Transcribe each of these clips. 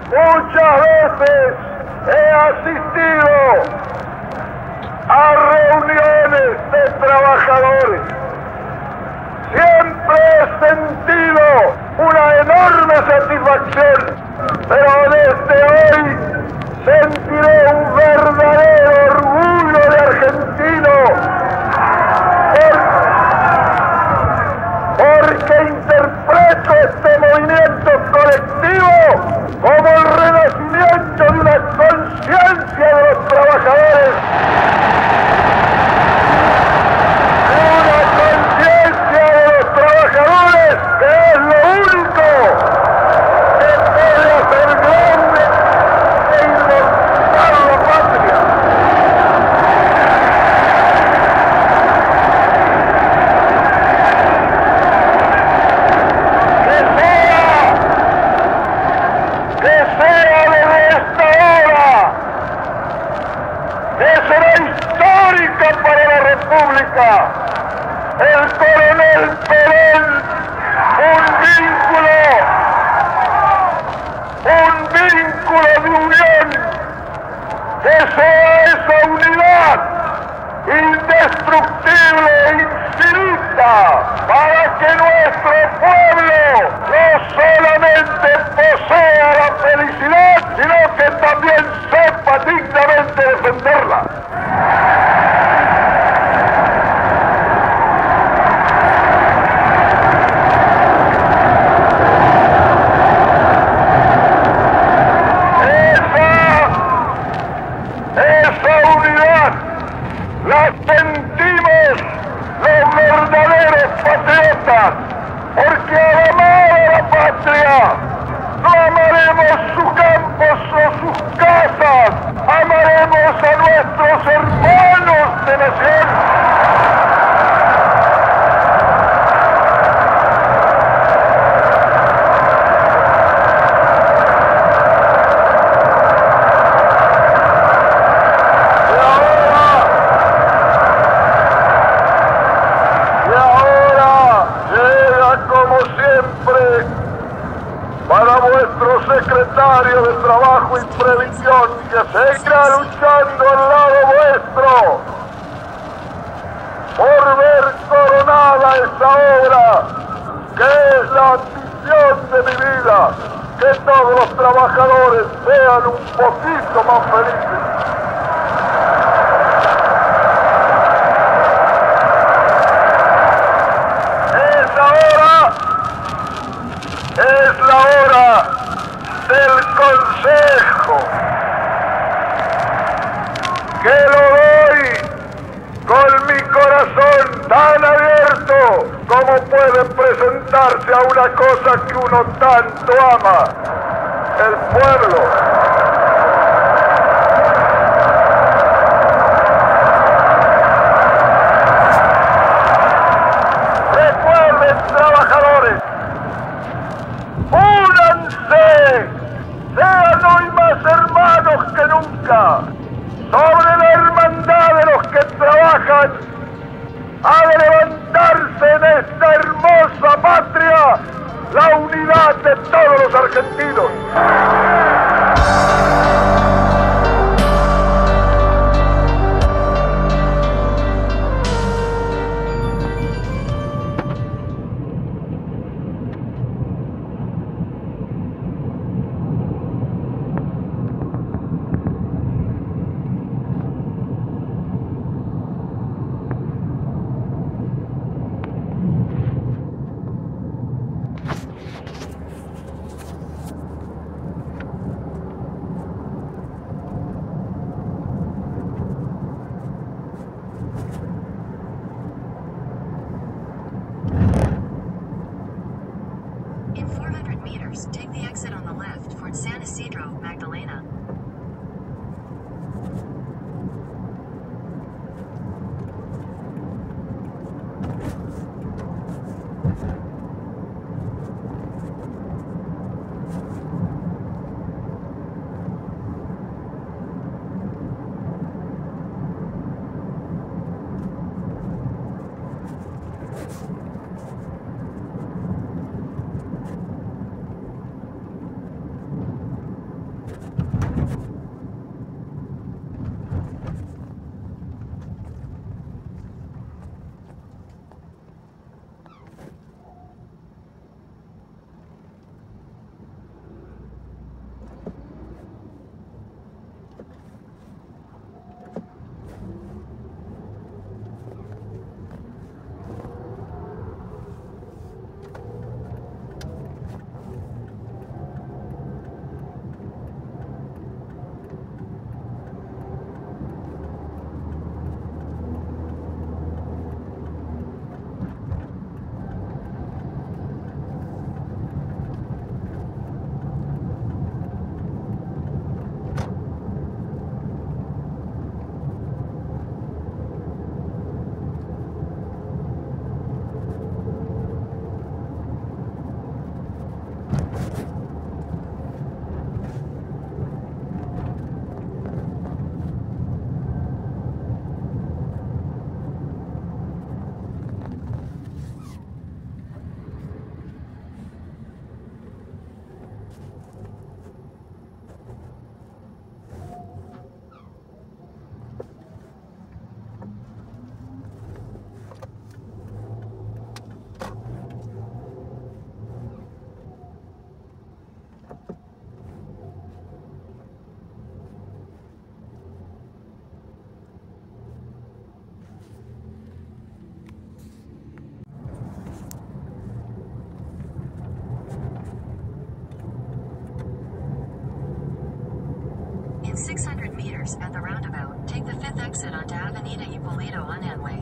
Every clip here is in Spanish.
Muchas veces he asistido a reuniones de trabajadores. Siempre he sentido una enorme satisfacción, pero desde hoy sentiré un verdadero orgullo de argentino, porque interpreto este movimiento colectivo como el renacimiento de una conciencia de los trabajadores, una conciencia de los trabajadores que es lo único que puede hacer grande e inmortal la patria. Para la República, el coronel Perón, un vínculo de unión, que sea esa unidad indestructible e infinita, para que nuestro pueblo no solamente posea la felicidad, sino que también sepa dignamente defenderla. La sentimos los verdaderos patriotas, porque al amar a la patria no amaremos sus campos o sus casas, amaremos a nuestros hermanos de nación. Para vuestro secretario de Trabajo y Previsión, que seguirá luchando al lado vuestro por ver coronada esta obra, que es la ambición de mi vida, que todos los trabajadores sean un poquito más felices. Es la hora del consejo, que lo doy con mi corazón tan abierto como puede presentarse a una cosa que uno tanto ama, el pueblo. Recuerden, trabajadores, únanse, sean hoy más hermanos que nunca. Sobre la hermandad de los que trabajan, ha de levantarse en esta hermosa patria la unidad de todos los argentinos. In 400 meters, take the exit on the left for San Isidro, Magdalena. In 600 meters at the roundabout, take the 5th exit onto Avenida Ippolito Unanue.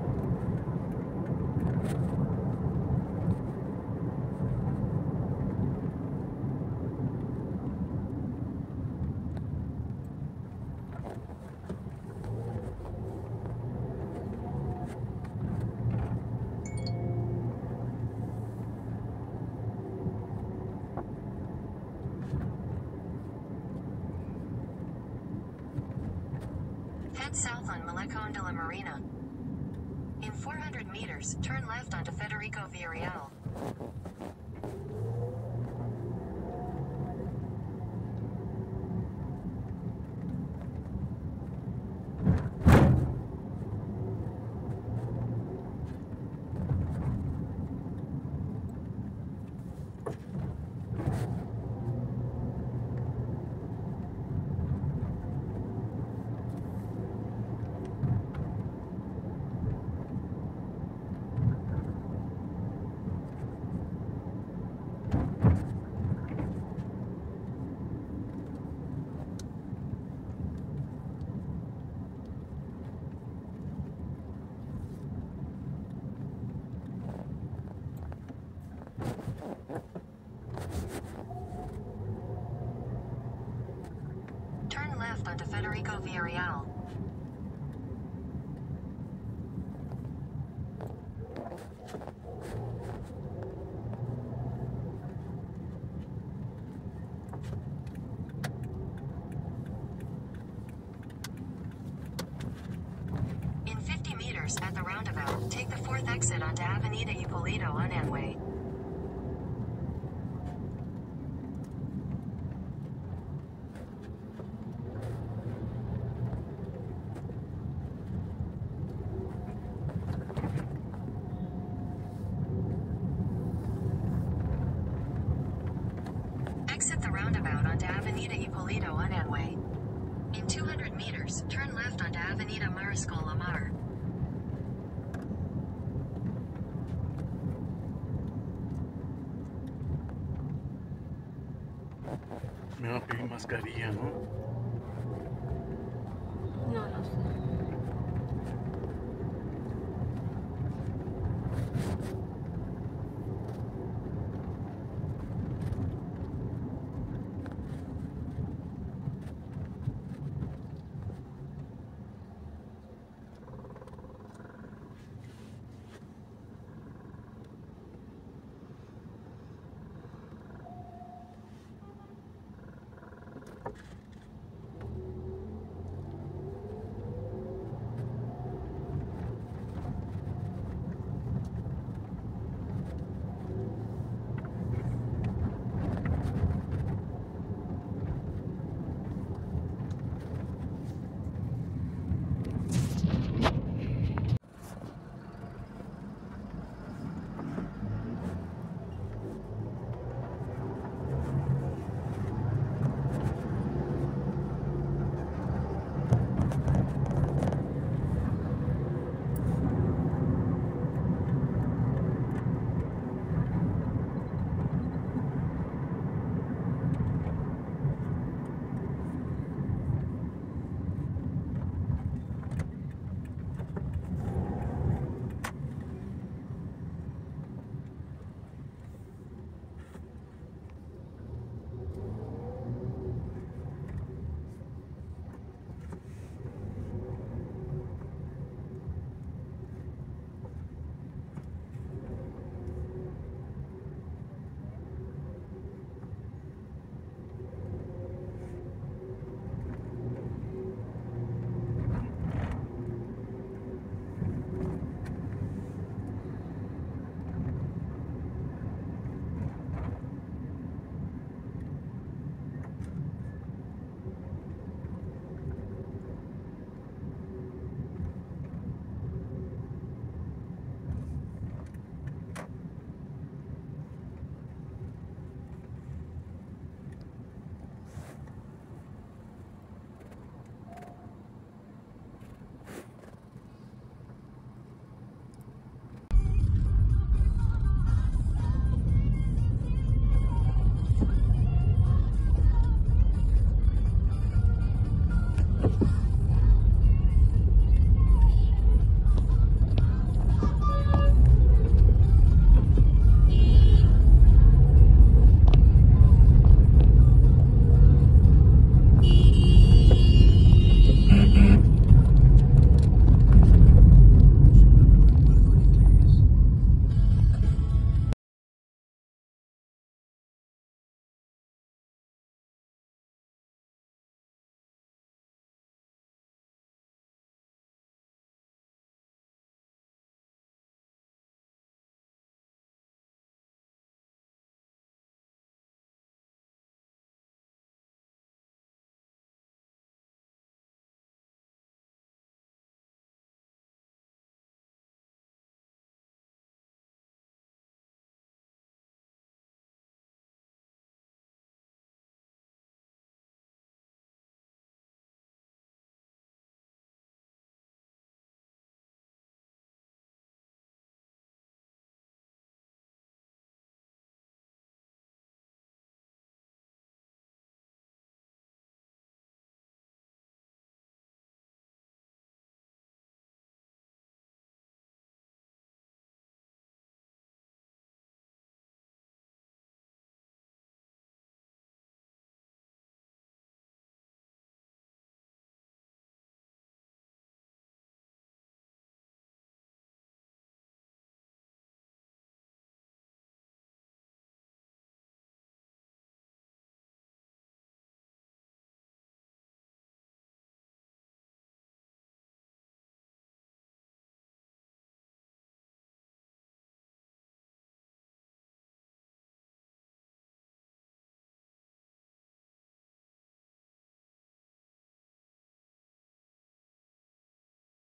Head south on Malecón de la Marina. In 400 meters, turn left onto Federico Villarreal. Turn left onto Federico Villarreal. In 50 meters at the roundabout, take the 4th exit onto Avenida Ippolito Unanue. Exit the roundabout onto Avenida Ippolito Unanue. In 200 meters, turn left onto Avenida Mariscal Lamar. Me va a pedir mascarilla, ¿no? No, no sé.